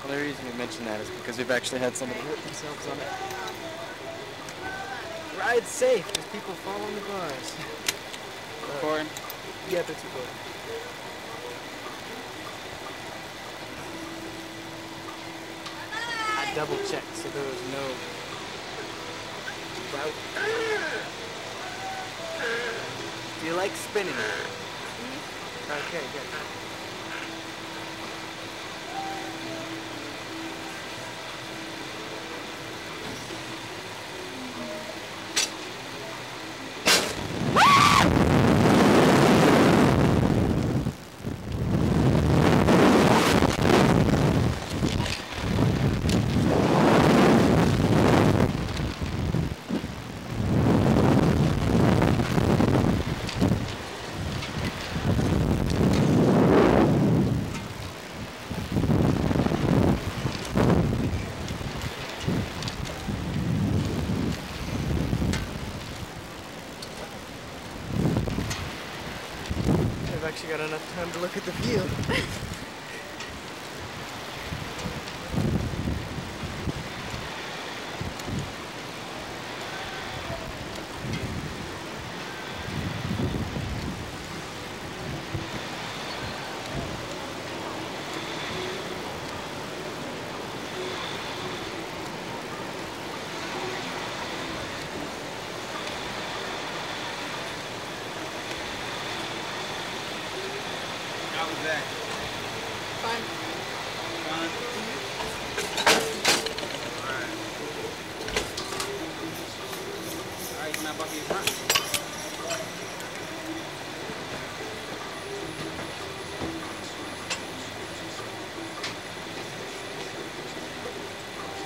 The only reason we mention that is because we've actually had somebody hurt themselves on it. Ride safe, because people fall on the bars. Recording. Yeah, that's recording. I double checked, so there was no doubt. Do you like spinning? Okay, good. I've actually got enough time to look at the field. How was that?